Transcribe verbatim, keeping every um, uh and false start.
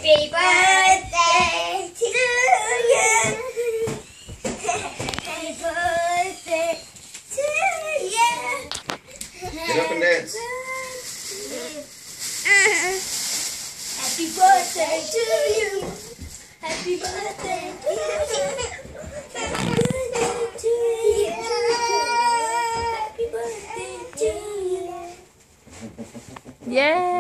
Happy birthday to you. Happy birthday to you. Get up and dance. Happy birthday to you. Happy birthday to you. Happy birthday to you. Happy birthday to you. Yeah.